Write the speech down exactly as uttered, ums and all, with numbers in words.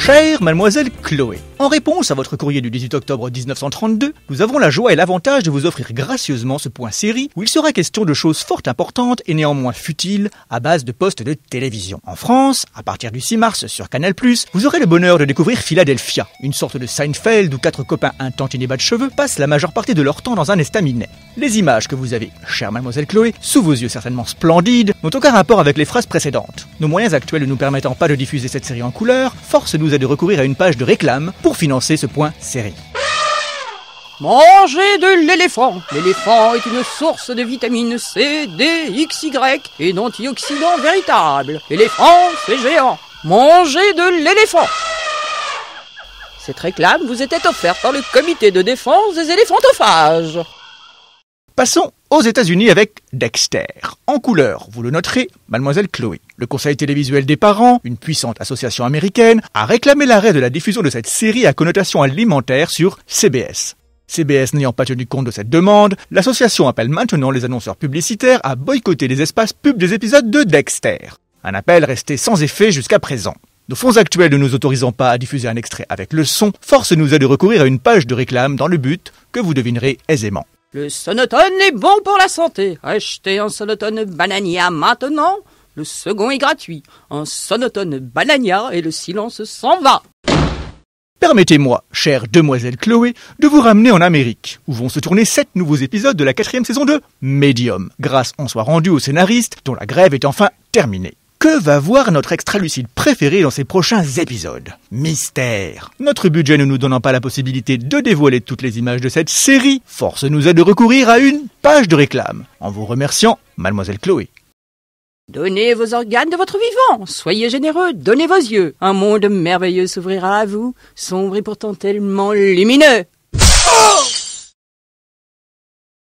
Chère mademoiselle Chloé, en réponse à votre courrier du dix-huit octobre mille neuf cent trente-deux, nous avons la joie et l'avantage de vous offrir gracieusement ce point série où il sera question de choses fort importantes et néanmoins futiles à base de postes de télévision. En France, à partir du six mars sur Canal plus, vous aurez le bonheur de découvrir Philadelphia, une sorte de Seinfeld où quatre copains un tantinet bas de cheveux passent la majeure partie de leur temps dans un estaminet. Les images que vous avez, chère mademoiselle Chloé, sous vos yeux certainement splendides, n'ont aucun rapport avec les phrases précédentes. Nos moyens actuels ne nous permettant pas de diffuser cette série en couleur, force nous est de recourir à une page de réclame pour financer ce point série. Mangez de l'éléphant. L'éléphant est une source de vitamine C, D, X, Y et d'antioxydants véritables. L'éléphant, c'est géant. Mangez de l'éléphant. Cette réclame vous était offerte par le comité de défense des éléphantophages. Passons aux États-Unis avec Dexter. En couleur, vous le noterez, mademoiselle Chloé. Le Conseil télévisuel des parents, une puissante association américaine, a réclamé l'arrêt de la diffusion de cette série à connotation alimentaire sur C B S. C B S n'ayant pas tenu compte de cette demande, l'association appelle maintenant les annonceurs publicitaires à boycotter les espaces pubs des épisodes de Dexter. Un appel resté sans effet jusqu'à présent. Nos fonds actuels ne nous autorisant pas à diffuser un extrait avec le son, force nous est de recourir à une page de réclame dans le but que vous devinerez aisément. Le Sonotone est bon pour la santé. Achetez un Sonotone Banania maintenant. Le second est gratuit. Un Sonotone Banania et le silence s'en va. Permettez-moi, chère demoiselle Chloé, de vous ramener en Amérique, où vont se tourner sept nouveaux épisodes de la quatrième saison de Medium, grâce en soit rendu aux scénaristes dont la grève est enfin terminée. Que va voir notre extra-lucide préféré dans ses prochains épisodes? Mystère. Notre budget ne nous donnant pas la possibilité de dévoiler toutes les images de cette série, force nous est de recourir à une page de réclame, en vous remerciant, mademoiselle Chloé. Donnez vos organes de votre vivant, soyez généreux, donnez vos yeux. Un monde merveilleux s'ouvrira à vous, sombre et pourtant tellement lumineux. Oh!